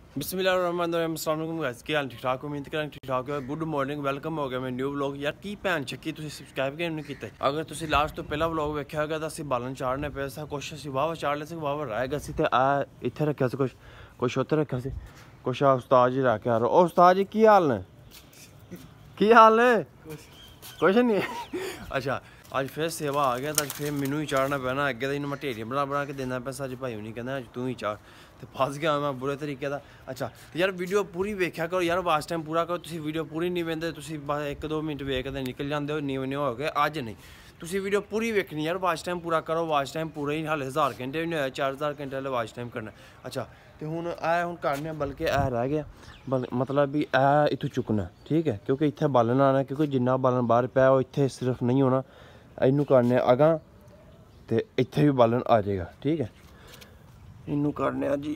बिस्मिल्लाहिर्रहमानिर्रहीम, अस्सलाम वालेकुम गाइस, क्या हाल ठीक ठाक, उम्मीद करें ठीक ठाक हो। गुड मॉर्निंग, वेलकम हो गया मैं न्यू व्लॉग। यार की भैन चक्की तुसीं सब्सक्राइब क्यों नहीं कीता? अगर तुसीं लास्ट तो पहला व्लॉग वेख्या होगा तो असीं बालन चाढ़ने पे सा, कुछ असीं वाहवा चाड़ ले सी, वाहवा रह गया सी ते आ इत्थे रखिया सी, कुछ उत्थे रखिया सी, कुछ आ उस्ताद जी रख के आ रहे। ओ उस्ताद जी की हाल ने? की हाल ने? कुछ नहीं अच्छा अज फिर सेवा आ गया तो अज फिर मैनू ही चाढ़ना पैना। अगे तो इन्हूं मैं ढेरियां बना के देना पैसा, अज भाई नहीं कहना अज तू ही चाढ़, तो फस गया मैं बुरे तरीके का। अच्छा तो यार वीडियो पूरी वेख्या करो यार, वाच टाइम पूरा करो। तुसीं वीडियो पूरी नहीं वेंदे, तुसीं बस 1-2 मिनट वेखदे निकल जाते हो, नीवे हो गए। अज नहीं, तुसीं वीडियो पूरी वेखनी यार, वाच टाइम पूरा करो। वाच टाइम पूरा ही हाले 1000 घंटे भी नहीं होया, 4000 घंटे वाले वाच टाइम करना। अच्छा तो हुण हुण करने, बल्कि रह गया मतलब भी इत्थों चुकना, ठीक है, क्योंकि इत्थे बालन आना, क्योंकि जिन्ना बालन बाहर पाया वो इत्थे सिर्फ नहीं होना। इनू करने अगां ते इत्थे भी बालन आ जाएगा, ठीक है। इनू करने जी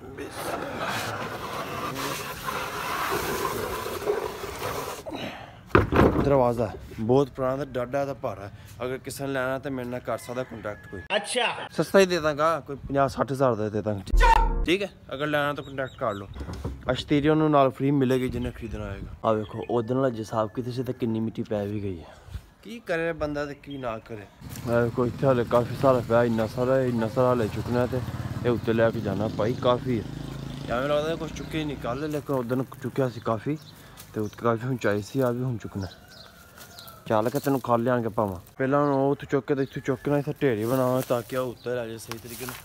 दरवाजा बहुत पुराना डाडा दा भारा है। अगर किसी ने लेना तो मेरे नाल कर सकदा कॉन्टैक्ट कोई। अच्छा सस्ता ही दे दांगा, कोई 50-60 हज़ार दा दे दांगा, ठीक है। अगर लेना तो कॉन्टैक्ट कर लो। अश्तीरी उन्होंने नाल फ्री मिलेगी जिन्हें खरीदना आएगा। आ देखो उधर नाल हिसाब किते से कितनी मिट्टी पै भी गई है। की करे बंदा ते की ना करे। कोई इत्थे हाले काफ़ी सारा पिया, इन्ना सारा हाले चुकना ते उत्ते लैके जाना भाई काफ़ी है। एवें लगदा कुछ चुके ही नहीं कल, लेकिन उधर चुकया सी काफ़ी, तो काफ़ी ऊंचाई सी, आ भी हम चुकना। चल के तेन खा लिया पावा, पहला उत चुक के इतों चुकना, इतना ढेरी बनावा ताकि उत्तर आ जाए सही तरीके से।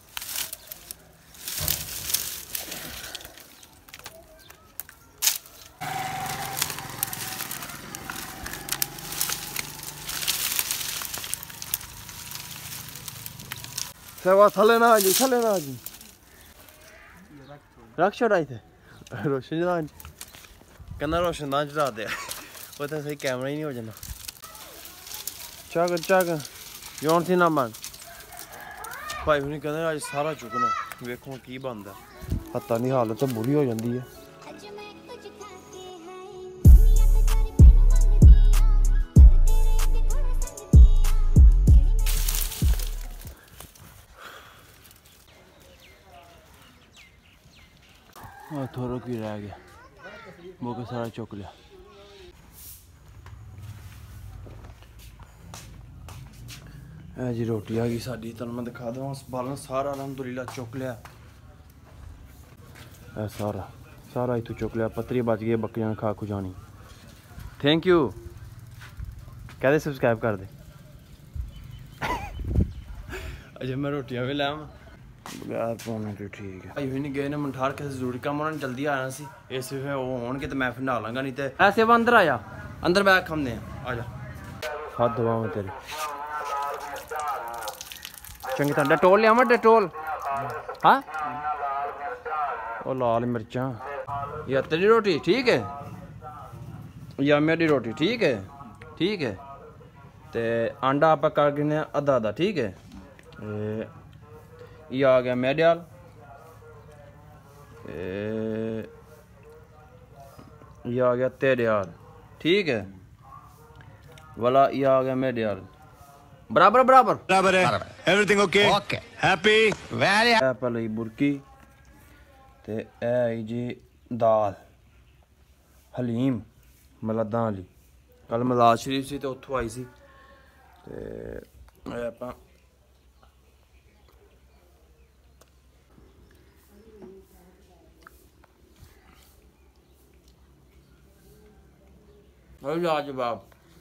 सेवा थले ना जी, थले ना जी, रख छोड़ाई थे रोशनदान, कहना रोशनदान चढ़ा दे, वो तो सही कैमरा ही नहीं हो जाना। चक जौन सी ना मन भाई नहीं कहते अज सारा चुकना, वेखो की बनता। हत्था की हालत तो बुरी हो जाती है। थोड़ा की रह गया, वो के सारा चुक लिया। जी रोटी आ गई साड़ी, तुम मैं दिखा दूँ। बालन सारा अलहमदुलिल्लाह चुक लिया, सारा इतों चुक लिया। पत्तरी बच गई, बकरियां ने खा खू जानी। थैंक यू कहते सब्सक्राइब कर दे। अच्छा मैं रोटियां भी लाया बगैर पाने तो ठीक है। भाई भी नहीं गए ने मंठार, किसी जरूरी काम उन्होंने जल्दी आना सी, इस वो होने तो मैं फिर नहा लांगा, नहीं तो ऐसे वो अंदर आया, अंदर बैग खमने आ जा। हाथ धोवा तेरे चंगी तरह। डेटोल लिया मैं, डेटोल। हाँ वो लाल मिर्चा या तेरी रोटी ठीक है, या मेरी रोटी ठीक है, ठीक है। ते अंडा आप कर गिने आधा, ठीक है। ये आ गया मेरे आल, ये आ गया तेरे आल, ठीक है वाला। ये आ गया मेरे आल, बराबर है। Everything okay, happy very. पहले बुरकी ते ए जी दाल हलीम मलादा वाली, कल मलाद शरीफ सी तो उत्थों आई सी, ते आप लाजवाब।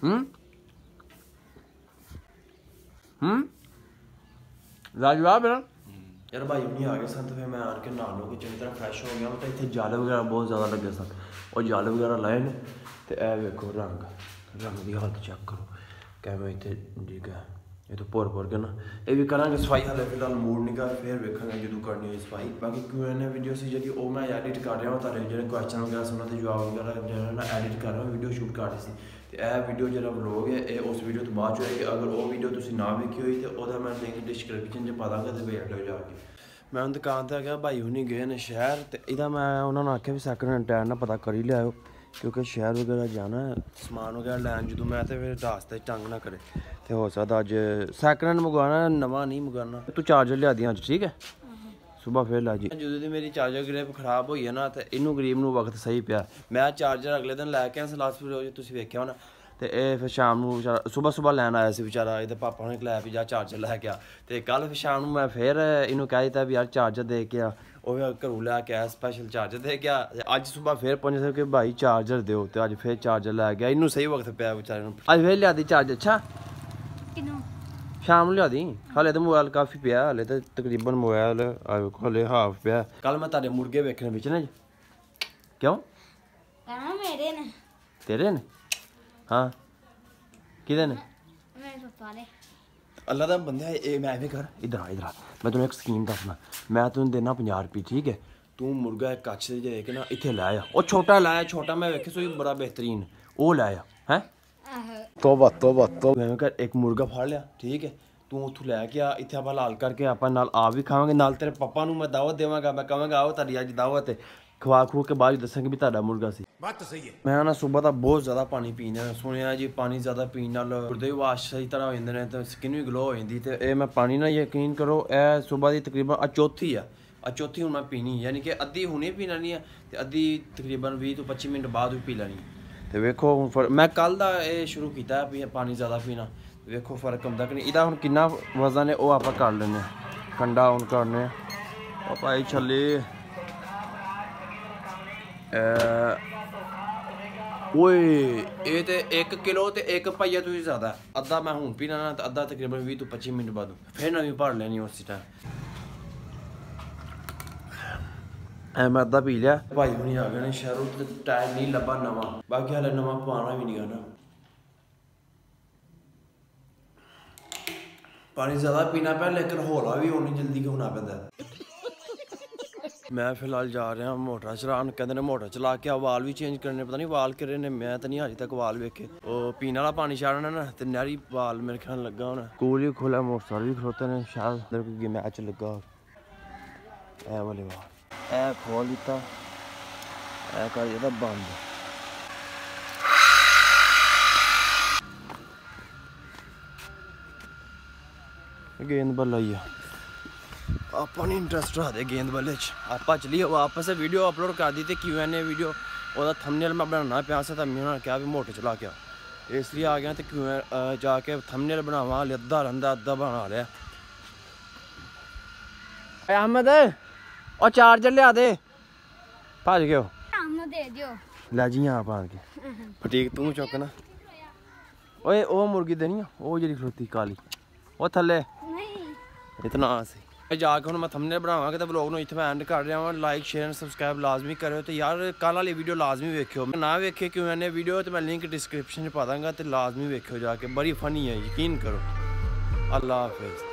लाजवाब है ना यार। भाई नहीं आ गए सन तो फिर मैं आके नहा लो के चंगी तरह फ्रैश हो गया। तो इतने जाले वगैरह बहुत ज़्यादा लगे सन, और जाले वगैरह लाए ने, तो यह वेखो रंग की हालत चेक करो कैमेरा इतने ठीक है। ये तो भुर के ना ये भी करेंगे सफाई, हाले फिलहाल मूड नहीं कर, फिर वेखेंगे जो करनी है सफाई। बाकी Q&A वीडियो सी जी वो मैं एडिट कर रहा हूँ, तारे जो क्वेश्चन वगैरह सुना तो जवाब वगैरह जो एडिट कर रहा हूँ, वीडियो शूट कर रही सी। तो यह वीडियो जो व्लॉग है ये उस वीडियो तो बाद है कि अगर वो वीडियो तुम ना वेखी हुई तो वह मैं लिंक डिस्क्रिप्शन च पा दांगा, तो वेख लो जाके। मैं दुकान पर गया, भाई हुनी गए ने शहर, तो इदा मैं उन्होंने आख्या भी सैकंड हैंड टायर ना पता करी लियाओ, क्योंकि शहर वगैरह जाना समान वगैरह लैन जो मैं तो फिर रास्ते तंग ना करे। तो हो सकता अज सैकंड हैंड मंगवाना, नवा नहीं मंगवाना। तू चार्जर लिया दी अज, ठीक है सुबह फिर ला जी जो दी मेरी चार्जर ग्रिप खराब हुई है ना तो इनू गरीब नू वक्त सही पिया मैं चार्जर अगले दिन लैके आया लास्ट वीडियो तुसीं वेख्या होना तो ये फिर शाम नू सुबह सुबह लैन आया से बेचारा ये पापा ने कलाया भी जा चार्जर लैके आ तो कल फिर शाम नू मैं फिर इनू कह दिता भी यार चार्जर दे के आ घरों लैके आया स्पैशल चार्जर दे के आ अज सुबह फिर पहुंचे कि भाई चार्जर दो तो अज फिर चार्जर लै गया इनू सही वक्त पिया बेचारे अज फिर लिया दी चार्जर अच्छा शाम लिया दी हाले तो मोबाइल काफ़ी पिया हाले तो तकरीबन मोबाइल हाले हाफ पिया कल मैं तारे मुर्गे वेखने बिच ना क्यों मेरे ने तेरे ने हाँ किधे ने अल्लाह का बंदे मैं भी कर इधर आ मैं तुम्हें एक स्कीम दसना मैं तुम्हें देना 50 रुपये ठीक है तू मुर्गा एक कच्छ से देख ना इतने लाया वो छोटा लाया छोटा मैं वेखे सो बड़ा बेहतरीन वो लाया है तोबा तोबा तो मैं कर एक मुर्गा फाड़ लिया ठीक है तू उतों लैके आ इतने आप लाल करके आप नाल आप भी खावे नाल तेरे पापा नू मैं दावत देवांगा मैं कहांगा आओ तारी अज दावत है खवा खू के बाद दसांगे भी ताड़ा मुर्गा सी बात तो सही है मैं ना सुबह का बहुत ज़्यादा पानी पीना सुनिया जी पानी ज़्यादा पीने नाल गुर्दे भी वाश सही तरह हो जाते हैं तो स्किन भी ग्लो हो जाती तो ये मैं पानी ना यकीन करो ए सुबह की तकरीबन चौथी है चौथी हूँ मैं पीनी यानी कि अद्धी हुणे पी लैनी है तो अद्धी तकरीबन 20 तो 25 मिनट बाद भी पी लैनी तो वेखो मैं कल का ये शुरू किया पानी ज़्यादा पीना वेखो फर्क आंदा कि नहीं इहदा हुण कितना वजन है वो आप कर लें कंडा हुण करने भाई छले ओए ये तो 1 किलो तो 1 पाइया तो ज़्यादा अद्धा मैं हूँ पीना ना तो अद्धा तकरीबन 20 तो 25 मिनट बाद फिर नवी भर लेनी उस टाइम मैं अद्धा पी लिया भाई भी आ गए शहरों टायर नहीं लभा नवा बाकी हाले नवा पाना भी नहीं करना पानी ज़्यादा पीना पे लेकिन हौला भी होनी जल्दी होना पैंदा मैं फिलहाल जा रहा मोटर चलान कहते मोटर चला के वाल भी चेंज करने पता नहीं वाल करे ने मैं तो नहीं अजे तक वाल वेखे पीने वाला पानी छाड़ना ना तो नहरी वाल मेरे ख्याल लगा होना स्कूल भी खोला मोटरसाइकिल भी खलोते ने शायद कोई मैच लगा ऐ वाले वाल ऐ खोल दिता ऐ कर दिता बंद गेंद बल्ला ही आप इंटरेस्ट रखते गेंद बल्ले आप चलिए वापस वीडियो अपलोड कर दी थी Q&A वीडियो और थंबनेल मैं बनाना पाया से तो मैं क्या भी मोटर चला के इसलिए आ गया तो जाके थंबनेल बनावा अद्धा रंदा अद्धा बना लिया अहमद और चार्जर लिया दे भज गयो लै जी आप आ के फटीक तू चुकना ओए ओ मुर्गी देनी वो जी खलोती काली वो थले इतना सी जाके हूँ मैं थंबनेल बनावांगा तो व्लॉग इत्थे मैं एंड कर रहा हूँ लाइक शेयर सब्सक्राइब लाजमी करो तो यार कल वाली वीडियो लाजमी वेखियो ना वेखे Q&A वीडियो तो मैं लिंक डिस्क्रिप्शन में पा दूंगा तो लाजमी वेखियो जाके बड़ी फनी है यकीन करो अल्लाह हाफिज़।